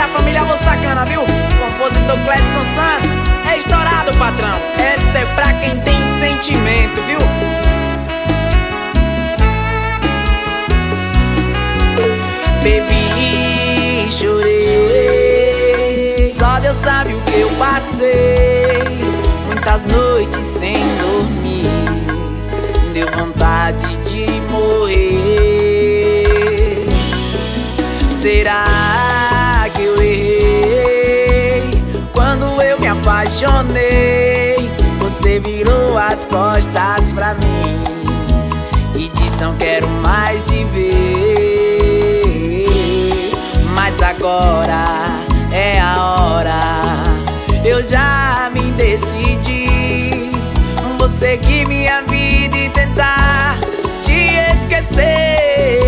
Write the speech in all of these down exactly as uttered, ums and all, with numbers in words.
a família Alô Sacana, viu? Compositor Cledson Santos. É estourado, patrão. Essa é pra quem tem sentimento, viu? Bebi, chorei, só Deus sabe o que eu passei. Muitas noites sem dormir, deu vontade de morrer. Será que eu errei quando eu me apaixonei? Você virou as costas pra mim e disse não quero mais te ver. Mas agora é a hora, eu já me decidi. Vou seguir minha vida e tentar te esquecer.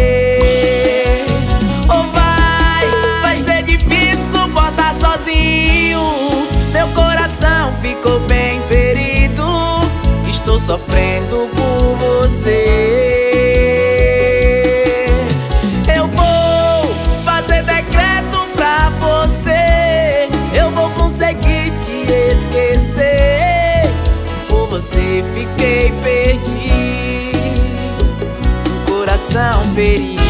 Ou vai, vai ser difícil suportar sozinho. Meu coração ficou bem ferido, estou sofrendo por você. Eu vou fazer decreto pra você, eu vou conseguir te esquecer. Por você fiquei perdido, um coração ferido.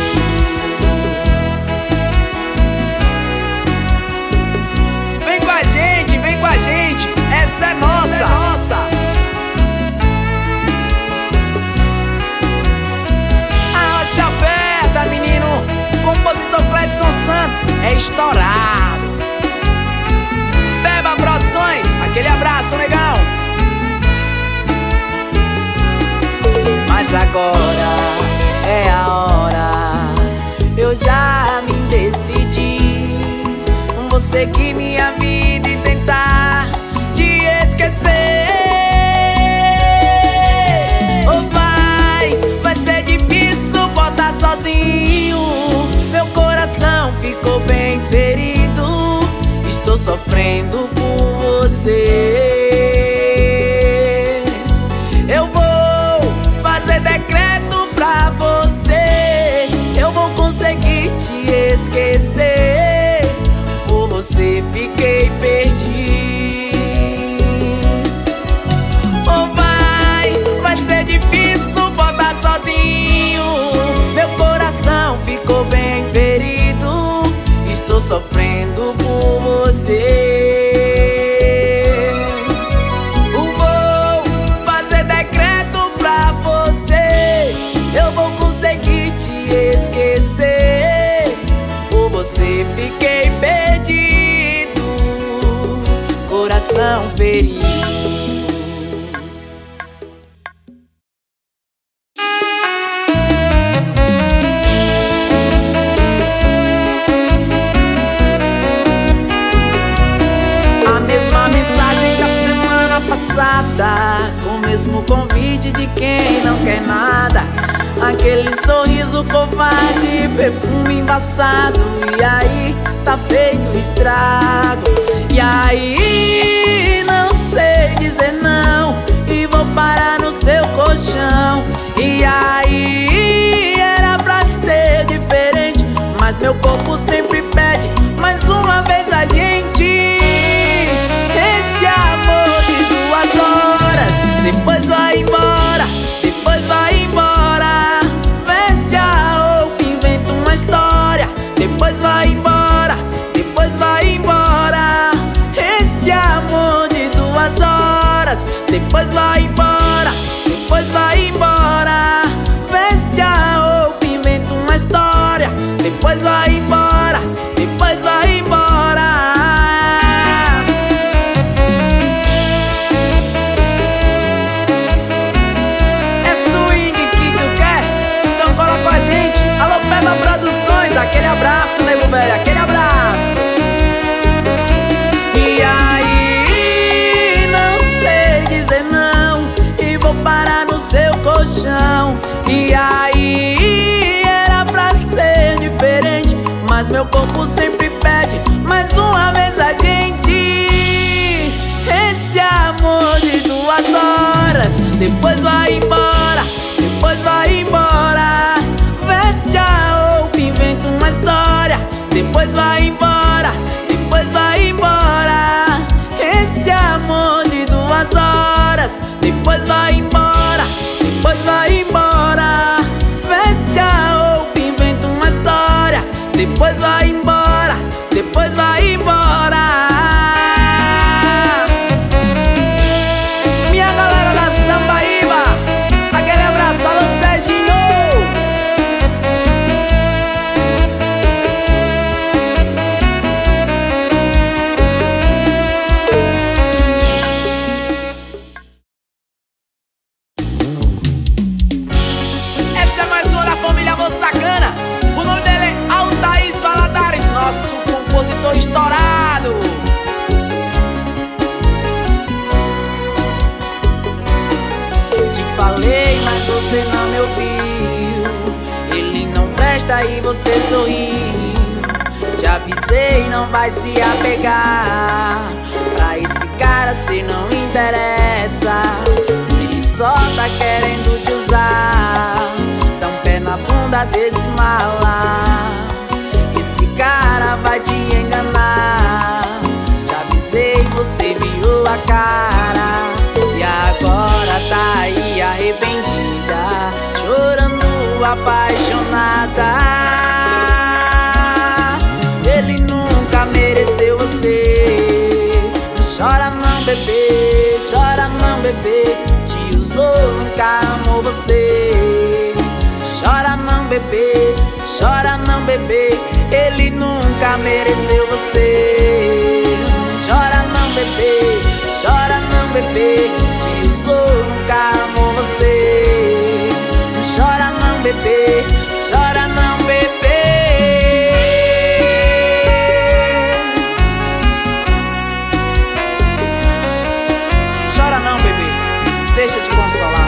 Vem com a gente, vem com a gente, essa é nossa, essa é nossa. Arrocha aberta, menino. Compositor Cledson Santos, é estourado. Beba Produções, aquele abraço, negão. Mas agora é a hora, eu já me decidi. Vou seguir minha vida e tentar te esquecer. Ou vai, vai ser difícil suportar sozinho. Meu coração ficou bem ferido, estou sofrendo por você. Eu vou fazer decreto pra você, eu vou conseguir te esquecer. Por você fiquei perdido. Ou vai, vai ser difícil suportar sozinho. Meu coração ficou bem ferido, estou sofrendo por você. Você fiquei perdido, coração ferido. A mesma mensagem da semana passada, com o mesmo convite de quem não quer nada. Aquele sorriso covarde, perfume embaçado. E aí, tá feito um estrago. E aí, não sei dizer não, e vou parar no seu colchão. E aí, era pra ser diferente, mas meu corpo sempre pede mais uma vez a gente. Esse amor de duas horas, depois vai embora, depois vai embora. Depois vai embora, depois vai embora. Esse amor de duas horas, depois vai embora, depois vai embora. Veste a roupa, inventa uma história. Depois vai embora, depois vai embora. É swing que tu quer? Então cola com a gente. Alô, Beba Produções, aquele abraço, nego velho, aquele abraço. E aí, não sei dizer não, e vou parar no seu colchão. E aí, era pra ser diferente, mas meu corpo sempre pede mais uma vez a gente. Esse amor de duas horas, depois vai embora, depois vai embora. Veste a roupa, inventa uma história. Depois vai embora. presta e você sorri. Te avisei, não vai se apegar. Pra esse cara cê não interessa. Ele só tá querendo te usar. Dá um pé na bunda desse mala. Esse cara vai te enganar. Te avisei, você virou a cara. E agora tá aí arrependida, chorando apaixonada. Ele nunca mereceu você. Chora não, bebê, chora não, bebê. Te usou, nunca amou você. Chora não, bebê, chora não, bebê. Ele nunca mereceu você. Chora não, bebê, chora não, bebê. Te usou, nunca amou você. Chora não, bebê, chora não, bebê. Chora não, bebê, deixa de consolar.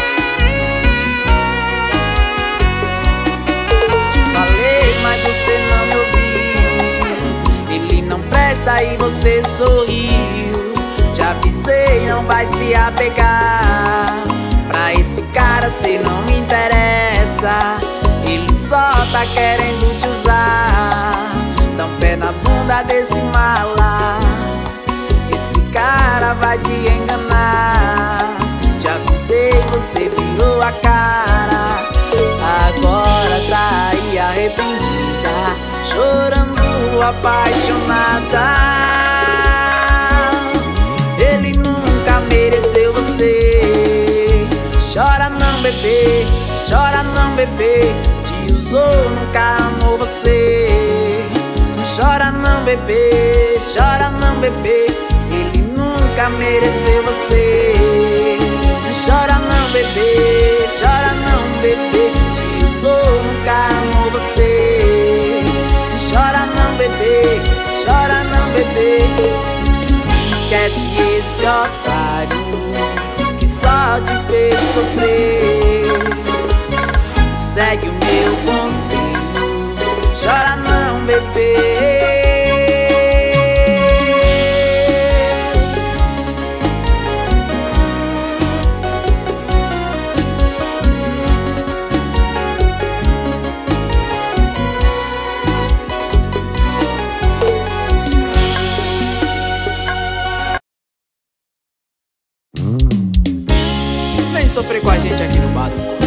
Te falei, mas você não me ouviu. Ele não presta e você sorriu. Te avisei, não vai se apegar. Pra esse cara cê não me interessa. Ele só tá querendo te usar. Dá um pé na bunda desse mala. Esse cara vai te enganar. Te avisei, você virou a cara. Agora tá aí arrependida, chorando apaixonada. Ele nunca mereceu você. Chora não, bebê, chora não, bebê. Te usou, nunca amou você. Chora não, bebê, chora não, bebê. Ele nunca mereceu você. Chora não, bebê, chora não, bebê. Te usou, nunca amou você. Chora não, bebê, chora não, bebê. Esquece esse otário que só te fez sofrer. Segue o meu conselho, chora não, bebê. Vem sofrer com a gente aqui no bar do Coco.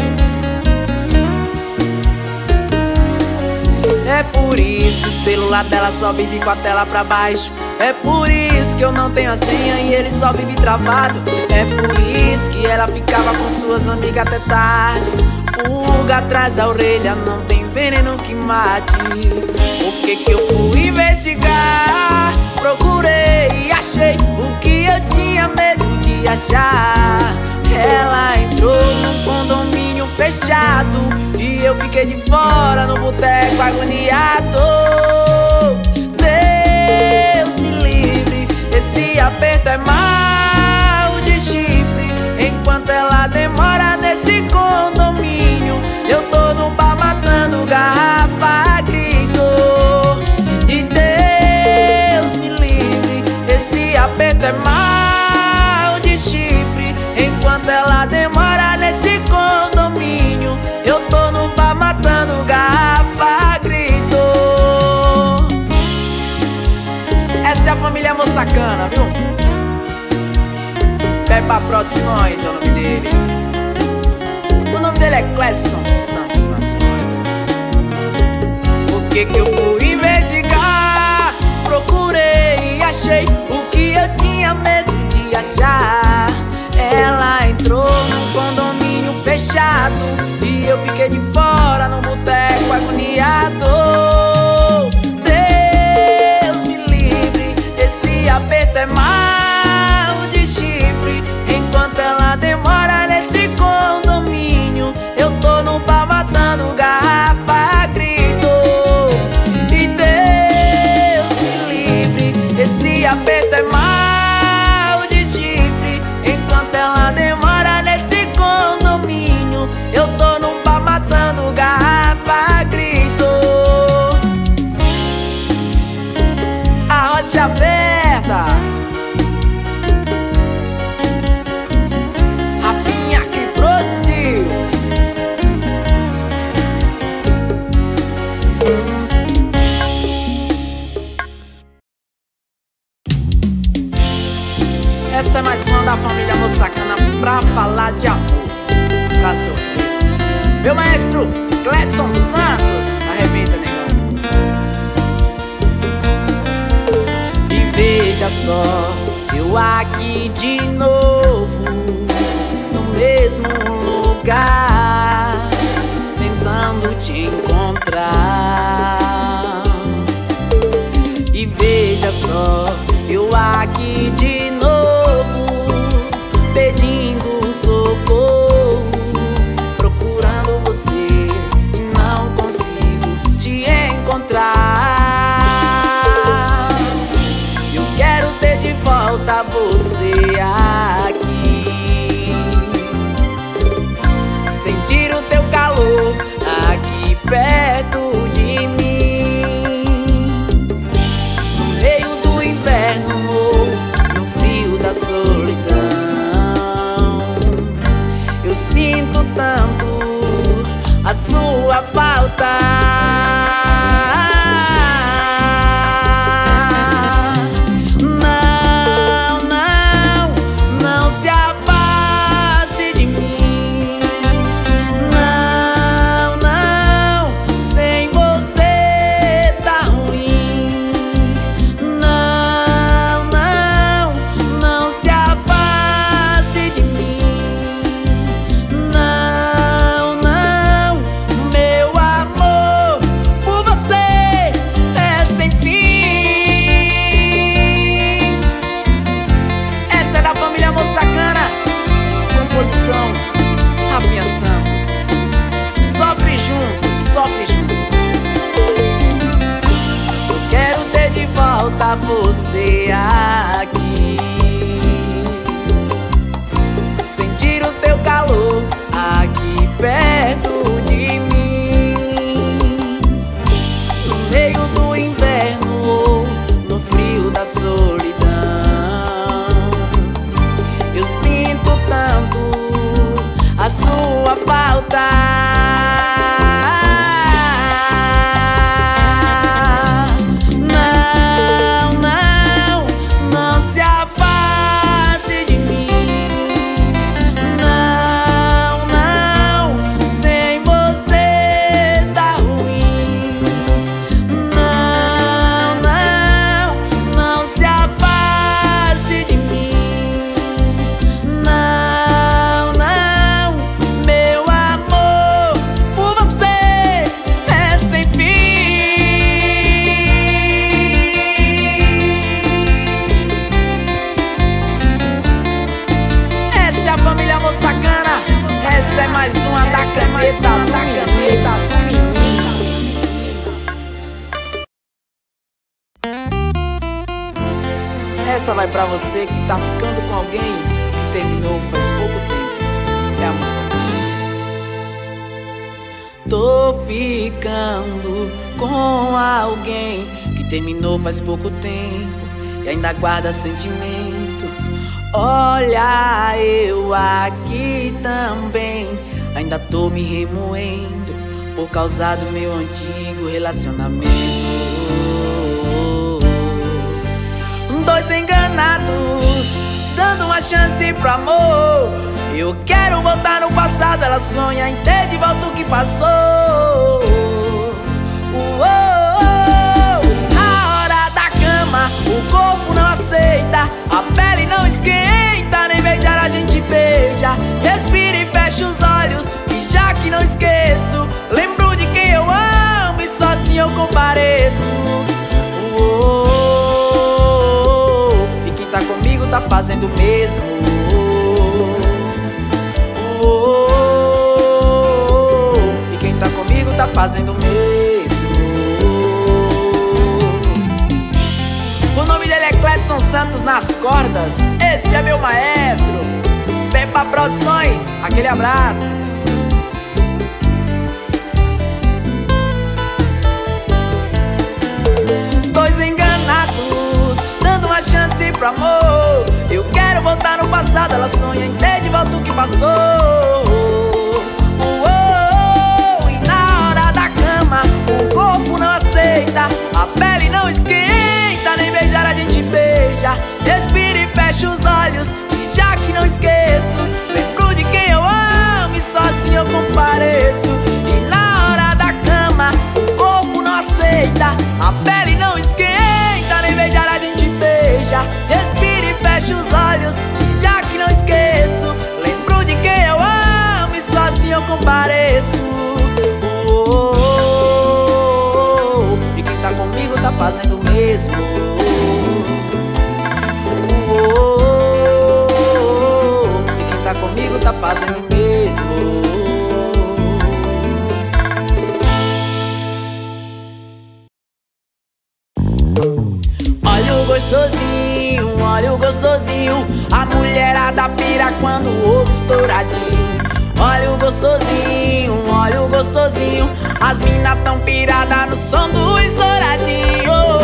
É por isso que o celular dela só vive com a tela pra baixo. É por isso que eu não tenho a senha e ele só vive travado. É por isso que ela ficava com suas amigas até tarde. Pulga atrás da orelha, não tem veneno que mate. Por que que eu fui investigar? Procurei e achei o que eu tinha medo de achar. Ela entrou num condomínio fechado e eu fiquei de fora no boteco agoniado. Deus me livre, esse aperto é mal de chifre. Enquanto ela demora nesse condomínio, eu tô no bar matando garrafa, grito. E Deus me livre, esse aperto é mal de chifre. Enquanto ela demora nesse condomínio, eu tô no bar matando garrafa, grito. Essa é a família Moçacana, viu? Peppa Produções é o nome dele. O nome dele é Clesson Santos Nações. Por que que eu fui investigar? Procurei e achei o que eu tinha medo de achar. Ela entrou num condomínio fechado e eu fiquei de fora no boteco agoniado. Deus me livre, esse aperto é mal de chifre. Enquanto ela demora nesse condomínio, eu tô no bar matando garrafa, grito. E Deus me livre, esse aperto é mal de chifre. Enquanto ela demora nesse condomínio, eu tô no bar matando garrafa, grito. Essa é mais uma da família Moçacana pra falar de amor, pra sofrer. Meu maestro Cledson Santos, arrebenta, negão. E veja só, eu aqui de novo, no mesmo lugar, tentando te encontrar. E veja só, eu aqui de novo, pedindo socorro, procurando você e não consigo te encontrar. Eu quero ter de volta você aqui, sentir o teu calor aqui perto de mim, no meio do inverno ou no frio da solidão. Eu sinto tanto a sua falta. Rafinha Santos, sofre junto, sofre junto. Eu quero ter de volta você aqui, sentir o teu calor aqui perto de mim, no meio do inverno ou no frio da solidão. Eu sinto tanto a sua falta. Não, não, não se afaste de mim. Não, não, sem você tá ruim. Não, não, não se afaste de mim. Não, não, meu amor por você é sem fim. Essa é a família Moçacana, essa é mais uma da caneta da caneta. Essa vai pra você que tá ficando com alguém que terminou faz pouco tempo. É a Moçacana. Tô ficando com alguém que terminou faz pouco tempo e ainda guarda sentimento. Olha, eu aqui também ainda tô me remoendo por causa do meu antigo relacionamento. Dois enganados, dando uma chance pro amor. Eu quero voltar no passado, ela sonha em ter de volta o que passou. Uou, e na hora da cama, o corpo não aceita, a pele não esquenta, nem beijar a gente beija. Respira e fecha os olhos, e já que não esqueço, lembro de quem eu amo e só assim eu compareço. Uou, e quem tá comigo tá fazendo o mesmo. E quem tá comigo tá fazendo o mesmo. O nome dele é Cledson Santos nas cordas. Esse é meu maestro. Pepa Produções, aquele abraço. Dois enganados, dando uma chance pro amor. Eu quero voltar no passado, ela sonha em ter de volta o que passou. Uou, e na hora da cama, o corpo não aceita, a pele não esquenta, nem beijar a gente beija. Respira e fecha os olhos, A pele não esquenta, nem beijar a gente beija. Respire e feche os olhos, e já que não esqueço, lembro de quem eu amo e só assim eu compareço. Oh, oh, oh, oh. E quem tá comigo tá fazendo o mesmo. Oh, oh, oh, oh. E quem tá comigo tá fazendo o mesmo. Olha o gostosinho, olha o gostosinho. A mulherada pira quando ouve estouradinho. Olha o gostosinho, olha o gostosinho. As mina tão pirada no som do estouradinho. Oh,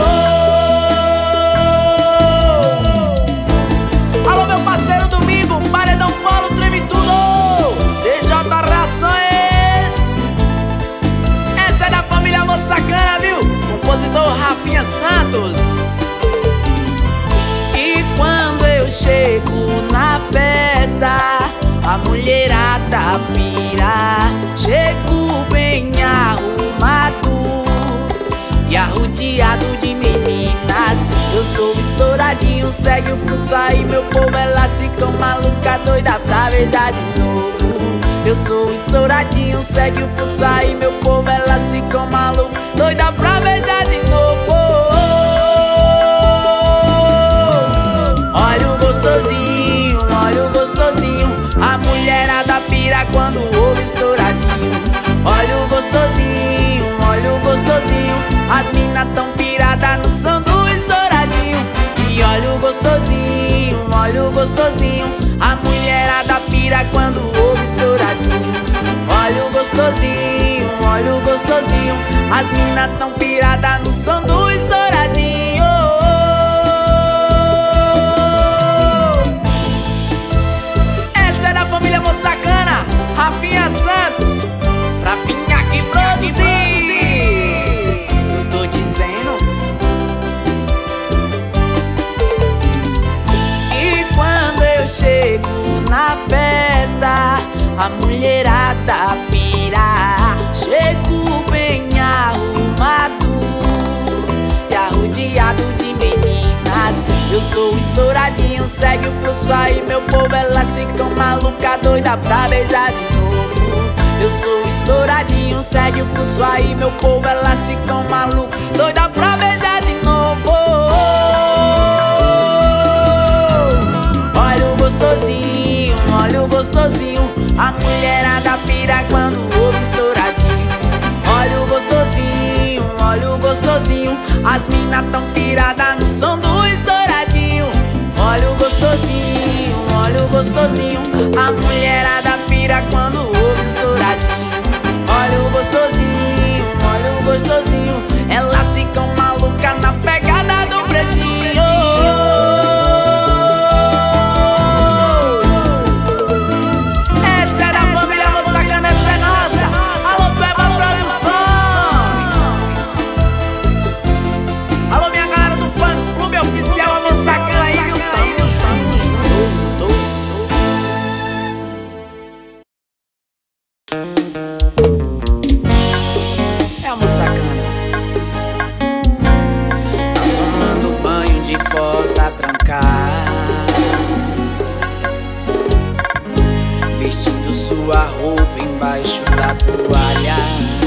oh. Alô meu parceiro Domingo, paredão falo, treme tudo. D J Rações. Essa é da família Moçacana, viu? Compositor Rafinha Santos. E quando eu chego na festa, a mulherada pira. Chego bem arrumado e arrodeado de meninas. Eu sou estouradinho, segue o fluxo aí meu povo. Elas ficam maluca, doida pra beijar de novo. Eu sou estouradinho, segue o fluxo aí meu povo. Elas ficam maluca, doida pra beijar de novo. Olha o gostosinho, olha o gostosinho. A mulherada pira quando ouve estouradinho. Olha o gostosinho, olha o gostosinho. As mina tão pirada no som do estouradinho. E olha o gostosinho, olha o gostosinho. A mulherada pira quando ouve estouradinho. Olha o gostosinho, olha o gostosinho. As mina tão pirada no som do estouradinho. Essa é da família Moçacana, Rafinha Santos, pra Pinha que produzir. Eu tô dizendo. E quando eu chego na festa, a mulherada pira. Chego bem arrumado e arrodeado de meninas. Eu sou estouradinho, segue o fluxo aí meu povo. Elas ficam maluca, doida pra beijar de novo. Eu sou estouradinho, segue o fluxo aí meu povo. Elas ficam maluca, doida pra beijar de novo. Olha o gostosinho, olha o gostosinho. A mulherada pira quando ouve estouradinho. Olha o gostosinho, olha o gostosinho. As mina tão pirada no som do estouradinho. Olha o gostosinho, olha o gostosinho. A mulherada pira quando ouve estouradinho. Olha o gostosinho, olha o gostosinho. Elas ficam malucas na pegada do pretinho. É a Moçacana. Tá tomando banho de porta trancada, vestindo sua roupa embaixo da toalha.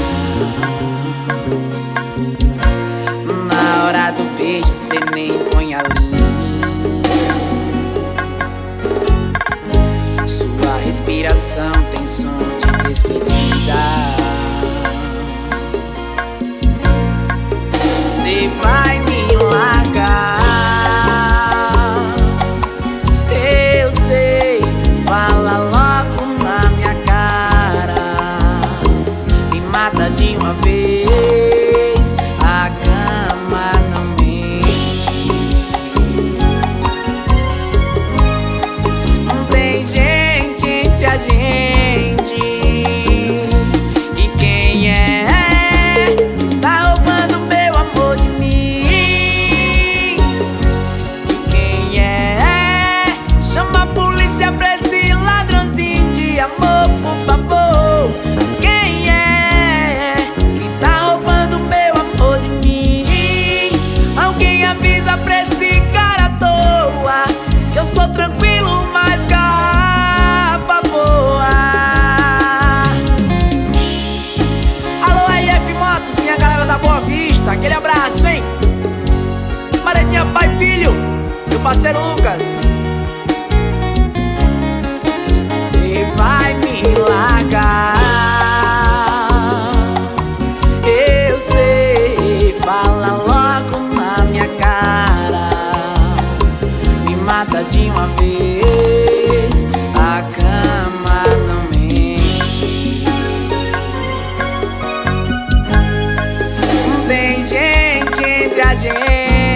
Na hora do beijo cê nem põe a linha. Sua respiração tem som de despedida. Cê vai me largar, eu sei, fala logo na minha cara. Me mata de uma vez, a cama não mente. Não tem gente entre a gente. E quem é? Tá roubando meu amor de mim. parceiro Lucas. Cê vai me largar, eu sei, fala logo na minha cara. Me mata de uma vez, a cama não mente. Tem gente entre a gente.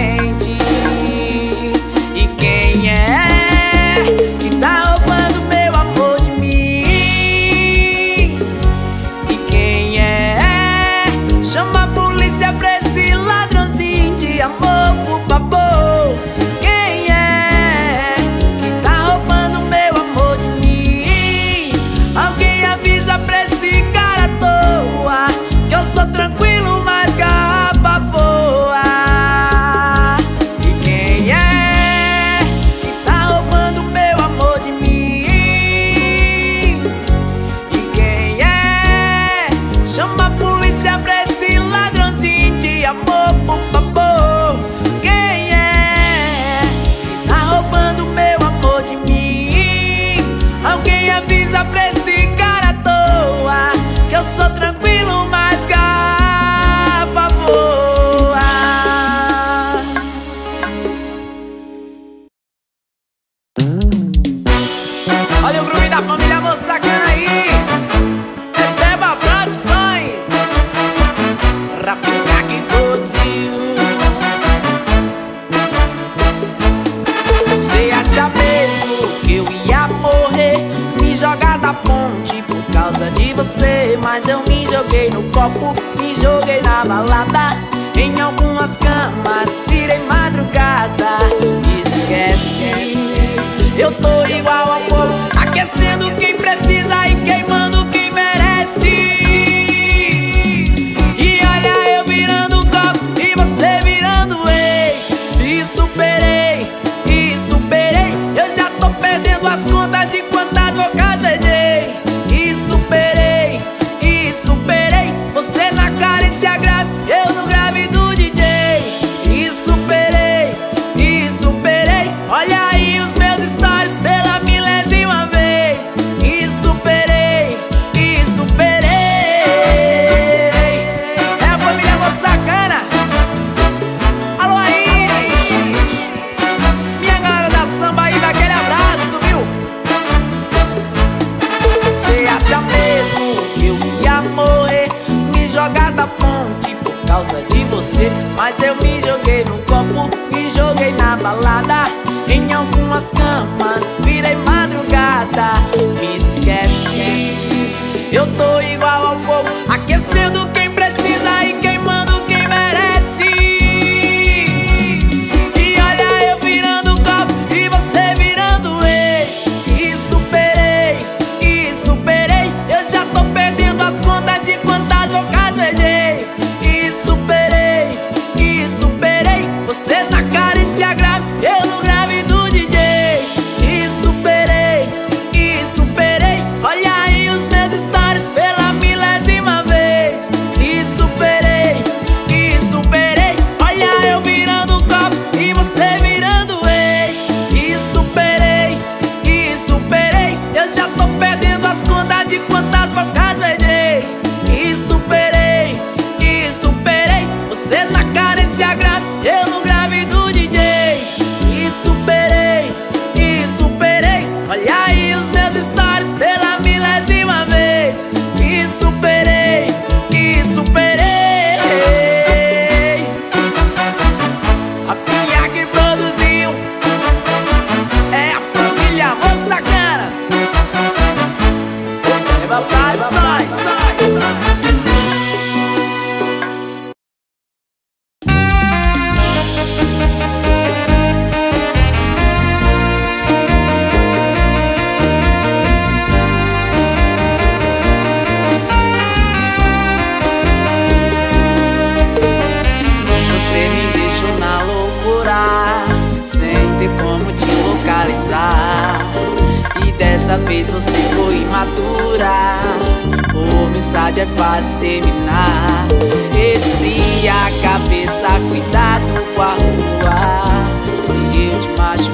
Olha o grupo da família Moçacana aí, é Teba Produções, Rafinha que produziu. Cê acha mesmo que eu ia morrer, me jogar da ponte por causa de você? Mas eu me joguei no copo, me joguei na balada, em algumas camas, virei madrugada. Esquece, eu tô igual ao fogo, aquecendo quem precisa e queimando quem merece. E olha eu virando copo e você virando ex. E superei, e superei, eu já tô perdendo as contas de quantas bocas beijei. E superei, e superei, você na carência grave, eu no grave do D J. E superei, e superei, olha aí os meus stories pela milésima vez. E superei, e superei. É a família Moçacana. Alô aí, minha galera da samba aí, daquele abraço, viu? Cê acha mesmo que eu ia morrer, me jogar da ponte por causa de você? Mas eu me joguei no copo, me joguei na balada, em algumas camas, virei madrugada. Me esquece, eu tô igual ao fogo, aquecendo quem precisa e queimando quem merece. E olha eu virando copo e você virando ex. E superei, e superei, eu já tô perdendo as contas de quantas bocas beijei. E superei, e superei, você na carência grave, eu no grave do D J. E superei, e superei, olha aí os meus stories pela milésima vez. E superei, e superei, olha eu virando copo e você virando ex. E superei, e superei, eu já tô perdendo as contas de quantas bocas beijei. E superei, e superei, você na carência grave, eu no grave do D J. E superei, e superei, olha aí os meus stories pela milésima vez. E superei, e superei. A filha que produziu é a família Moçacana. Teba Produções. Você me deixou na loucura, sem ter como te localizar. E dessa vez você foi imatura, por mensagem é fácil terminar. Esfria a cabeça, cuidado com a rua. Se eu te machucar,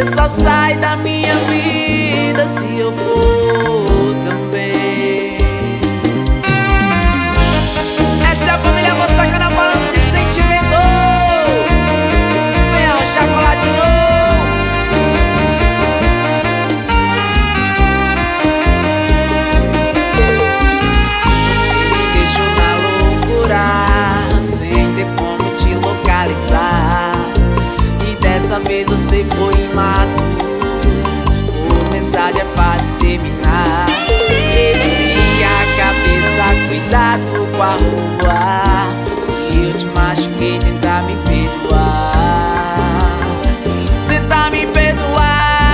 Você só sai da minha vida se eu for também. Essa é a família Moçacana falando de sentimento. Vem arrochar coladinho. Você me deixou na loucura, sem ter como te localizar. E dessa vez você foi imaturo. Por mensagem é fácil terminar. Desvia a cabeça, cuidado com a rua. Se eu te machuquei, tentar me perdoar. Tentar me perdoar.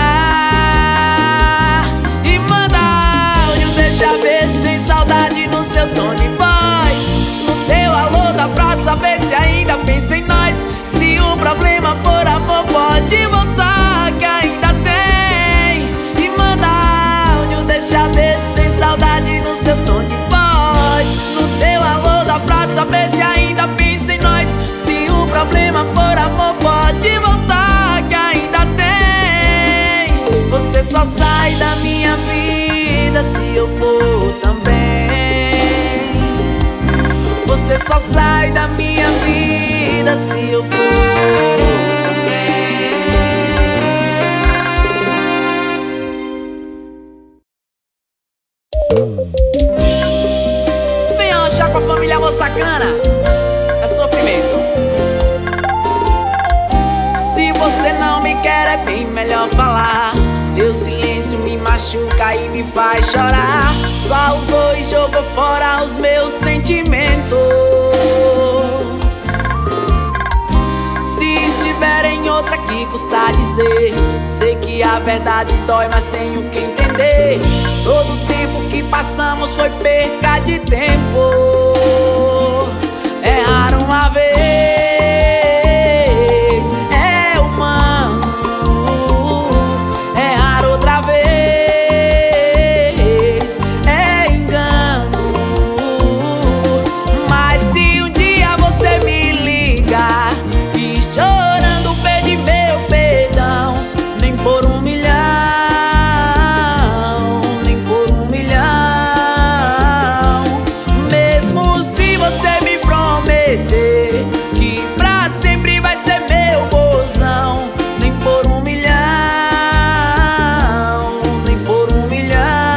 E manda áudio, deixa ver se tem saudade no seu tom de voz. No teu alô dá pra saber se ainda pensa em nós. Se o problema for amor, pode voltar que ainda tem. E manda áudio, deixa ver se tem saudade no seu tom de voz. No teu alô dá pra saber se ainda pensa em nós. Se o problema for amor, pode voltar que ainda tem. Você só sai da minha vida se eu for também. Você só sai da minha vida se eu for também. Vem arrochar com a família Moçacana. É sofrimento. Se você não me quer, é bem melhor falar. Teu silêncio me machuca e me faz chorar. Só usou e jogou fora os meus sentimentos. Se estiver em outra, que custa dizer? Sei que a verdade dói, mas tenho que entender. Todo o tempo que passamos foi perca de tempo. Errar uma vez é humano, errar outra vez é engano. Mas se um dia você me ligar e chorando pede meu perdão, nem por um milhão, nem por um milhão. Mesmo se você me prometer que pra sempre vai ser meu mozão, nem por um milhão, nem por um milhão.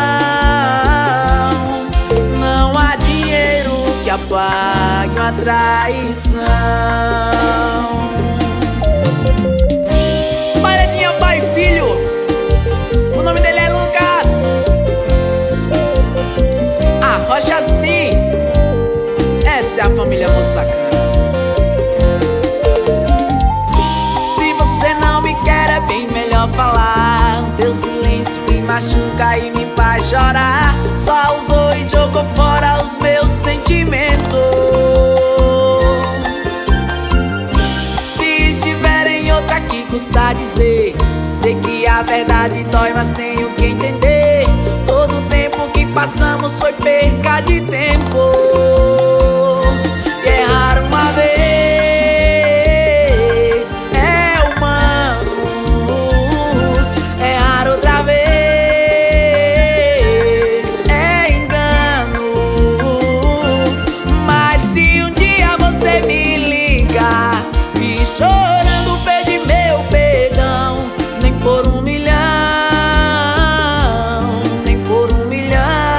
Não há dinheiro que apague uma traição. Paredinha, pai e filho. O nome dele é Lucas. Arrocha sim. Essa é a família Moçacana. Se você não me quer, é bem melhor falar. Teu silêncio me machuca e me faz chorar. Só usou e jogou fora os meus sentimentos. Se estiver em outra, que custa dizer? Sei que a verdade dói, mas tenho que entender. Todo o tempo que passamos foi perca de tempo. E errar uma vez é humano, errar outra vez é engano. Mas se um dia você me ligar e chorando pede meu perdão, nem por um milhão, nem por um milhão.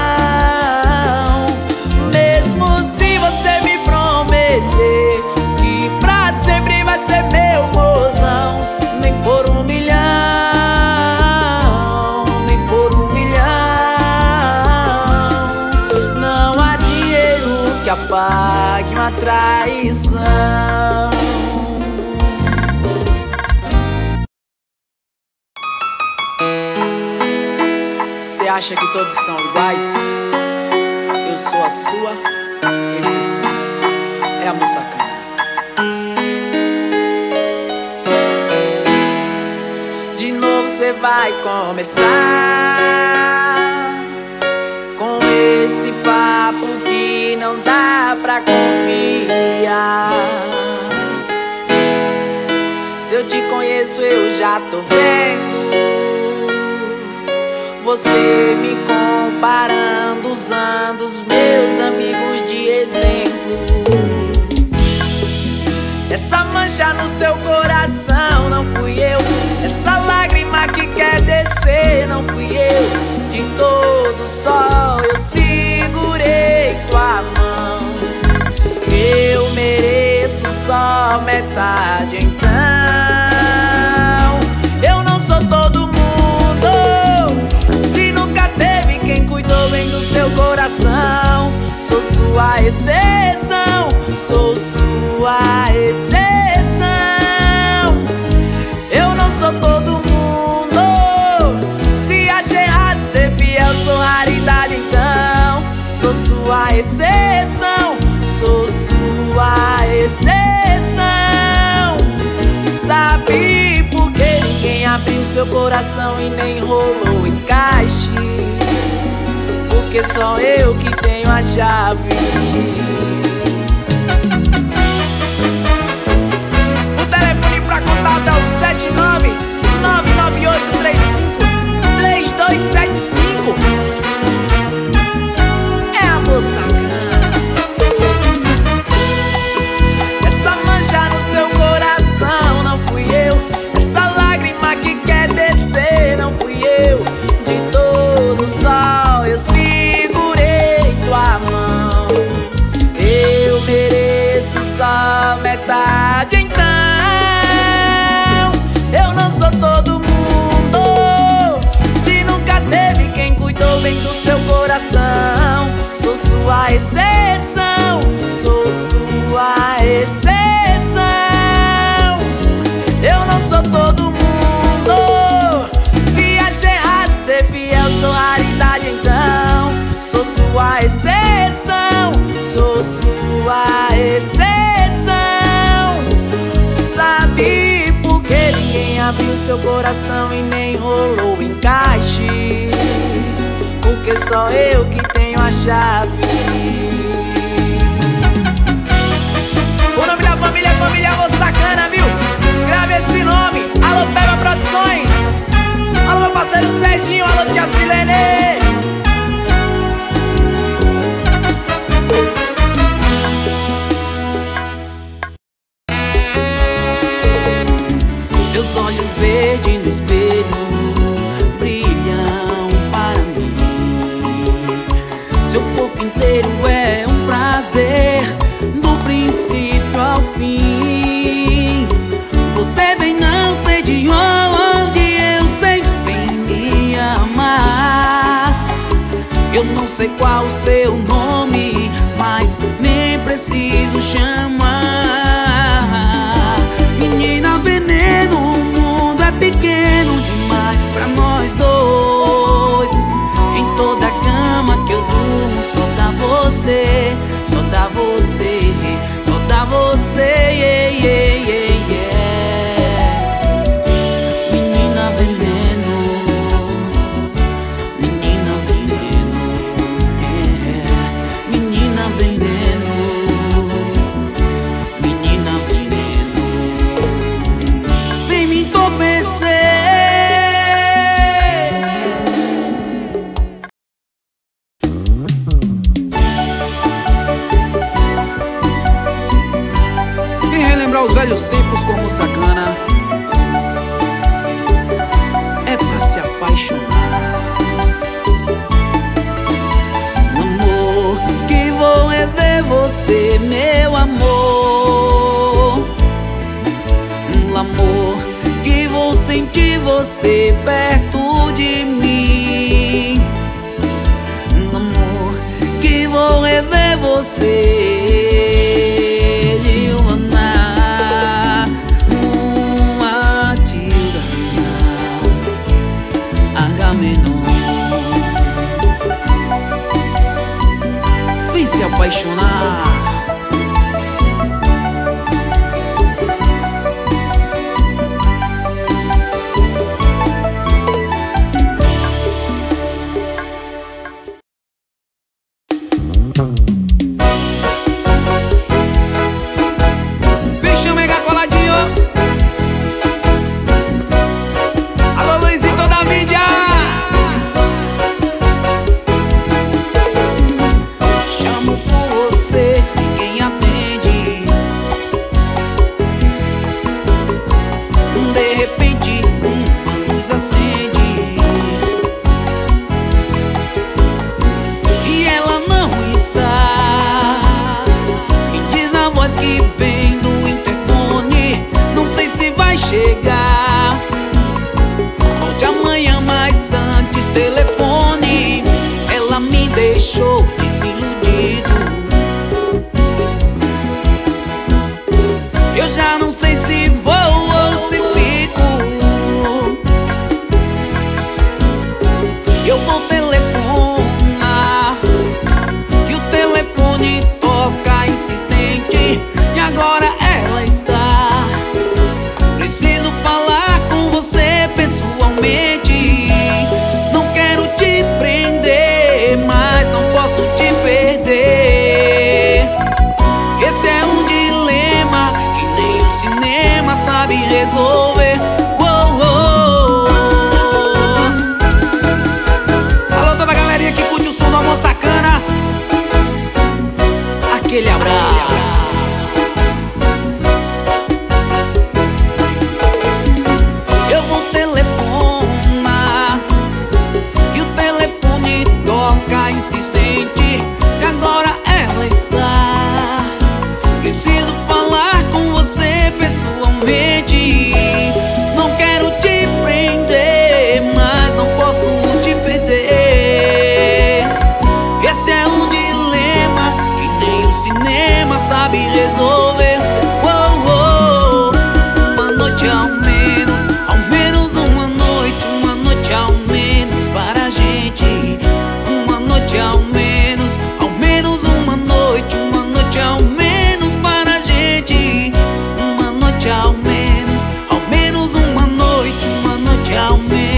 Mesmo se você me prometer que pra sempre vai ser meu mozão, nem por um milhão, nem por um milhão. Não há dinheiro que apague uma traição. Você acha que todos são iguais? Eu sou a sua exceção. É a Moçacana. De novo você vai começar com esse papo que não dá pra confiar. Se eu te conheço, eu já tô vendo você me comparando, usando os meus amigos de exemplo. Essa mancha no seu coração não fui eu. Essa lágrima que quer descer não fui eu. De todo sol eu segurei tua mão. Eu mereço só metade, então eu não sou todo mundo. Se nunca teve quem cuidou bem do seu coração, sou sua exceção, sou sua exceção. Eu não sou todo mundo. Se acha errado ser fiel, sou raridade, então sou sua exceção, sou sua exceção. Sabe por que ninguém abriu seu coração e nem rolou encaixe? Porque só eu que tenho a chave. O telefone pra contato é o sete nove nove nove oito três cinco três dois sete cinco. É amor sacana. Essa mancha no seu coração não fui eu. Essa lágrima que quer descer não fui eu. De todo sol eu segurei tua mão. Eu mereço só metade, então eu não sou todo mundo. Se nunca teve quem cuidou bem do seu coração, sou sua exceção, sou sua exceção. Eu não sou todo mundo. Se acha errado ser fiel, sou raridade, então sou sua exceção, sou sua exceção. Sabe por que ninguém abriu seu coração e nem rolou encaixe? Porque só eu que tenho a chave. O nome da família é Família Amor Sacana, viu? Grave esse nome. Alô, Peba Produções. Alô, meu parceiro Serginho. Alô, tia Silene. Seus olhos verdes no espelho brilham para mim. Seu corpo inteiro é um prazer, do princípio ao fim. Você vem, não sei de onde, eu sei, vem me amar. Eu não sei qual o seu nome, mas nem preciso chamar. Menina veneno, o mundo é pequeno demais pra nós dois. Em toda cama que eu durmo só dá você, só dá você, só dá você, yeah, yeah, yeah, yeah. Menina veneno, menina veneno, yeah. Menina veneno, menina veneno, vem me entorpecer. E relembrar os velhos tempos como Sacana é pra se apaixonar. Amor, que vou é ver você, meu amor. Um amor que vou sentir você perto de mim. Um amor que vou rever você, Giovanna, uma Tilda, Agamenon. Vem se apaixonar. resolver. Oh, oh, oh. Alô, toda a galerinha que curte o som do Amor Sacana, aquele abraço. Eu vou telefonar e o telefone toca insistente, e agora ela está. Preciso falar com você pessoalmente. Não quero te prender, mas não posso te perder. Esse é um dilema que nem o cinema sabe resolver. Oh, oh. Uma noite ao menos, ao menos uma noite, uma noite ao menos para a gente. Uma noite ao menos, ao menos uma noite, uma noite ao menos para a gente. Uma noite ao menos, ao menos uma noite, uma noite ao menos.